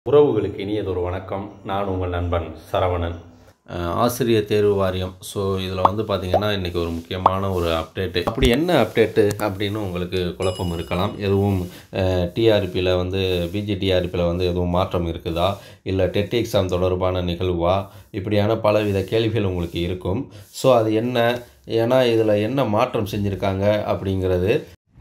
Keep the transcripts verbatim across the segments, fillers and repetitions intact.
உறவுகளுக்கு இனியதொரு வணக்கம். நான் உங்கள் நண்பன் சரவணன். ஆசிரியர் தேர்வு வாரியம். ஸோ இதில் வந்து பார்த்திங்கன்னா இன்றைக்கி ஒரு முக்கியமான ஒரு அப்டேட்டு. அப்படி என்ன அப்டேட்டு அப்படின்னு உங்களுக்கு குழப்பம் இருக்கலாம். எதுவும் டிஆர்பியில் வந்து பிஜி டிஆர்பியில் வந்து எதுவும் மாற்றம் இருக்குதா, இல்லை டெட் எக்ஸாம் தொடர்பான நிகழ்வா, இப்படியான பலவித கேள்விகள் உங்களுக்கு இருக்கும். ஸோ அது என்ன, ஏன்னா இதில் என்ன மாற்றம் செஞ்சுருக்காங்க அப்படிங்கிறது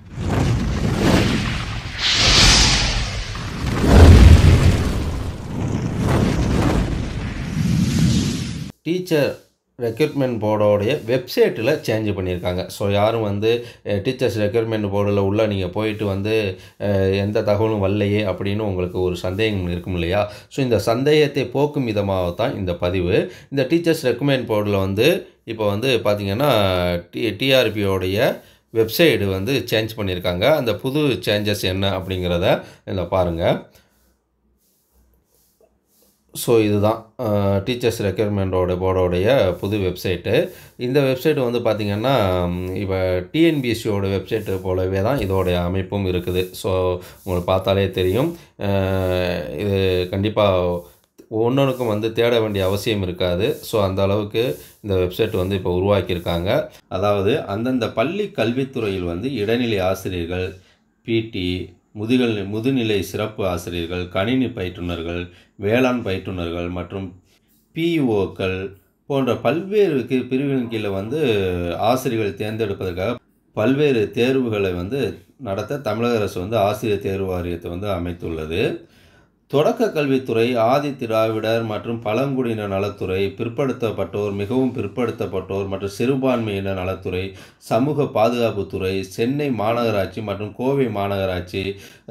டீச்சர் ரெக்ரூட்மெண்ட் போர்டோடைய வெப்சைட்டில் சேஞ்ச் பண்ணியிருக்காங்க. ஸோ யாரும் வந்து டீச்சர்ஸ் ரெக்ரூட்மெண்ட் போர்டில் உள்ள நீங்கள் போயிட்டு வந்து எந்த தகவலும் வரலையே அப்படின்னு உங்களுக்கு ஒரு சந்தேகம் இருக்கும் இல்லையா? ஸோ இந்த சந்தேகத்தை போக்கும் விதமாக தான் இந்த பதிவு. இந்த டீச்சர்ஸ் ரெக்ரூட்மெண்ட் போர்டில் வந்து இப்போ வந்து பார்த்திங்கன்னா டி டிஆர்பியோடைய வெப்சைடு வந்து சேஞ்ச் பண்ணியிருக்காங்க. அந்த புது சேஞ்சஸ் என்ன அப்படிங்கிறத இதில் பாருங்கள். ஸோ இதுதான் டீச்சர்ஸ் ரெக்ரூட்மெண்ட்டோட போர்டோடைய புது வெப்சைட்டு. இந்த வெப்சைட்டு வந்து பார்த்திங்கன்னா இப்போ டிஎன்பிஎஸ்சியோட வெப்சைட்டு போலவே தான் இதோடைய அமைப்பும் இருக்குது. ஸோ உங்களுக்கு பார்த்தாலே தெரியும். இது கண்டிப்பாக ஒன்றொன்றுக்கும் வந்து தேட வேண்டிய அவசியம் இருக்காது. ஸோ அந்த அளவுக்கு இந்த வெப்சைட் வந்து இப்போ உருவாக்கியிருக்காங்க. அதாவது அந்தந்த பள்ளி கல்வித்துறையில் வந்து இடைநிலை ஆசிரியர்கள், பிடி, முதுகல் முதுநிலை சிறப்பு ஆசிரியர்கள், கணினி பயிற்றுனர்கள், வேளாண் பயிற்றுனர்கள் மற்றும் பிஇஓக்கள் போன்ற பல்வேறு பிரிவின் கீழே வந்து ஆசிரியர்கள் தேர்ந்தெடுப்பதற்காக பல்வேறு தேர்வுகளை வந்து நடத்த தமிழக அரசு வந்து ஆசிரியர் தேர்வு வாரியத்தை வந்து அமைத்துள்ளது. தொடக்க கல்வித்துறை, ஆதி திராவிடர் மற்றும் பழங்குடியினர் நலத்துறை, பிற்படுத்தப்பட்டோர், மிகவும் பிற்படுத்தப்பட்டோர் மற்றும் சிறுபான்மையினர் நலத்துறை, சமூக பாதுகாப்புத்துறை, சென்னை மாநகராட்சி மற்றும் கோவை மாநகராட்சி,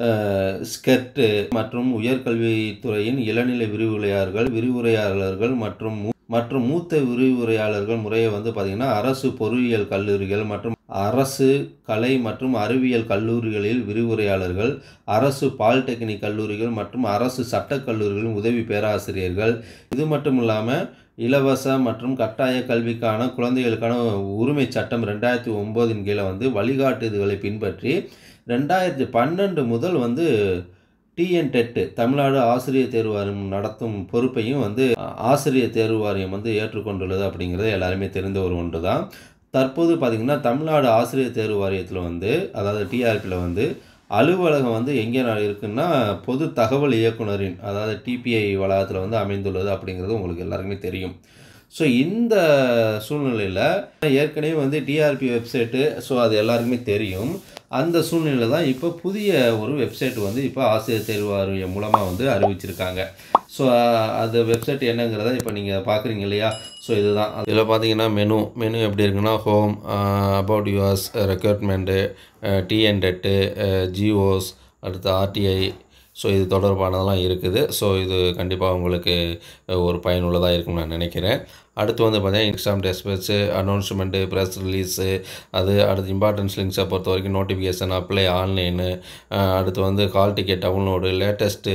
ஸ்கெட்டு மற்றும் உயர்கல்வித்துறையின் இளநிலை விரிவுரையாளர்கள் விரிவுரையாளர்கள் மற்றும் மற்றும் மூத்த விரிவுரையாளர்கள் முறையை வந்து பார்த்திங்கன்னா அரசு பொறியியல் கல்லூரிகள் மற்றும் அரசு கலை மற்றும் அறிவியல் கல்லூரிகளில் விரிவுரையாளர்கள், அரசு பாலிடெக்னிக் கல்லூரிகள் மற்றும் அரசு சட்டக் கல்லூரிகளின் உதவி பேராசிரியர்கள். இது மட்டும் இல்லாமல் இலவச மற்றும் கட்டாய கல்விக்கான குழந்தைகளுக்கான உரிமை சட்டம் ரெண்டாயிரத்தி ஒம்போதின் கீழே வந்து வழிகாட்டுதல்களை பின்பற்றி ரெண்டாயிரத்தி பன்னெண்டு முதல் வந்து டிஎன்டெட் தமிழ்நாடு ஆசிரியர் தேர்வு வாரியம் நடத்தும் பொறுப்பையும் வந்து ஆசிரியர் தேர்வு வாரியம் வந்து ஏற்றுக்கொண்டுள்ளது அப்படிங்கிறது எல்லாருமே தெரிந்த ஒரு ஒன்று தான். தற்போது பார்த்திங்கன்னா தமிழ்நாடு ஆசிரியர் தேர்வு வாரியத்தில் வந்து அதாவது டிஆர்பியில் வந்து அலுவலகம் வந்து எங்கே இருக்குன்னா பொது தகவல் இயக்குனரின் அதாவது டிபிஐ வளாகத்தில் வந்து அமைந்துள்ளது அப்படிங்கிறது உங்களுக்கு எல்லாருக்குமே தெரியும். ஸோ இந்த சூழ்நிலையில் ஏற்கனவே வந்து டிஆர்பி வெப்சைட்டு, ஸோ அது எல்லாருக்குமே தெரியும். அந்த சூழ்நிலையில் தான் இப்போ புதிய ஒரு வெப்சைட் வந்து இப்போ ஆசிரியர் தேர்வு வாரியம் மூலமாக வந்து அறிவிச்சிருக்காங்க. ஸோ அது வெப்சைட் என்னங்கிறத இப்போ நீங்கள் பார்க்குறீங்க இல்லையா? ஸோ இதுதான். இதில் பார்த்தீங்கன்னா மெனு மெனு எப்படி இருக்குன்னா home, about yours, recruitment, TNTET, GOs, அடுத்து ஆர்டிஐ, ஸோ இது தொடர்பானதெல்லாம் இருக்குது. ஸோ இது கண்டிப்பாக உங்களுக்கு ஒரு பயனுள்ளதாக இருக்கும்னு நான் நினைக்கிறேன். அடுத்து வந்து பார்த்தீங்கன்னா exam test, announcement, press release, அது அடுத்து இம்பார்ட்டன்ஸ் லிங்க்ஸை பொறுத்த வரைக்கும் நோட்டிஃபிகேஷன், அப்ளை ஆன்லைனு, அடுத்து வந்து call ticket download, latest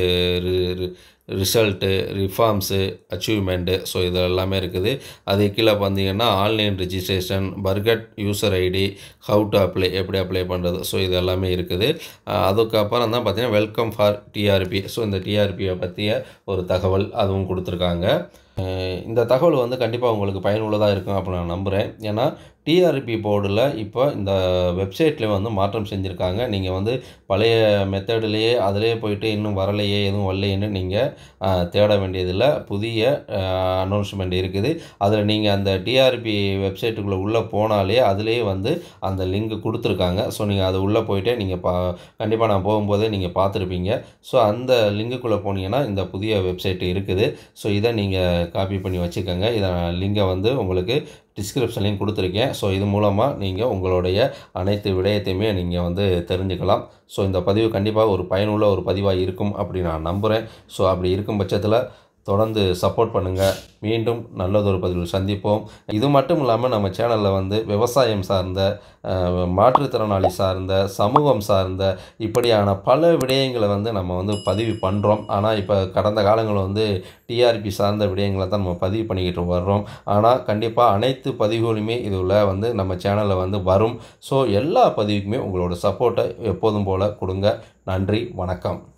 result, reforms, achievement, so இது எல்லாமே இருக்குது. அது கீழே பார்த்தீங்கன்னா online registration, forgot user ID, how to apply, எப்படி அப்ளை பண்ணுறது, ஸோ இது எல்லாமே இருக்குது. அதுக்கப்புறம் தான் பார்த்தீங்கன்னா வெல்கம் ஃபார் டிஆர்பி, ஸோ இந்த டிஆர்பியை பற்றிய ஒரு தகவல் அதுவும் கொடுத்துருக்காங்க. இந்த தகவல் வந்து கண்டிப்பாக உங்களுக்கு பயனுள்ளதாக இருக்கும் அப்படின்னு நான் நம்புகிறேன். ஏன்னா டிஆர்பி போர்டில் இப்போ இந்த வெப்சைட்டில் வந்து மாற்றம் செஞ்சுருக்காங்க. நீங்கள் வந்து பழைய மெத்தட்லேயே அதிலே போயிட்டு இன்னும் வரலையே எதுவும் வரலையேன்னு நீங்கள் தேட வேண்டியதில்லை. புதிய அனௌன்ஸ்மெண்ட் இருக்குது. அதில் நீங்கள் அந்த டிஆர்பி வெப்சைட்டுக்குள்ளே உள்ளே போனாலே அதிலே வந்து அந்த லிங்க் கொடுத்துருக்காங்க. ஸோ நீங்கள் அது உள்ளே போயிட்டே நீங்கள் பா கண்டிப்பாக நான் போகும்போதே நீங்கள் பார்த்துருப்பீங்க. ஸோ அந்த லிங்குக்குள்ளே போனீங்கன்னா இந்த புதிய வெப்சைட்டு இருக்குது. ஸோ இதை நீங்கள் காப்பி பண்ணி வச்சுக்கோங்க. இதை லிங்கை வந்து உங்களுக்கு டிஸ்கிரிப்ஷன்லையும் கொடுத்துருக்கேன். ஸோ இது மூலமாக நீங்கள் உங்களுடைய அனைத்து விடயத்தையுமே நீங்கள் வந்து தெரிஞ்சுக்கலாம். ஸோ இந்த பதிவு கண்டிப்பாக ஒரு பயனுள்ள ஒரு பதிவாக இருக்கும் அப்படி நான் நம்புகிறேன். ஸோ அப்படி இருக்கும் பட்சத்தில் தொடர்ந்து சப்போர்ட் பண்ணுங்கள். மீண்டும் நல்லதொரு பதிவில் சந்திப்போம். இது மட்டும் இல்லாமல் நம்ம சேனலில் வந்து விவசாயம் சார்ந்த, மாற்றுத்திறனாளி சார்ந்த, சமூகம் சார்ந்த இப்படியான பல விடயங்களை வந்து நம்ம வந்து பதிவு பண்ணுறோம். ஆனால் இப்போ கடந்த காலங்களில் வந்து டிஆர்பி சார்ந்த விடயங்களை தான் நம்ம பதிவு பண்ணிக்கிட்டு வர்றோம். ஆனால் கண்டிப்பாக அனைத்து பதிவுகளுமே இதில் வந்து நம்ம சேனலில் வந்து வரும். ஸோ எல்லா பதிவுக்குமே உங்களோட சப்போர்ட்டை எப்போதும் போல் கொடுங்க. நன்றி, வணக்கம்.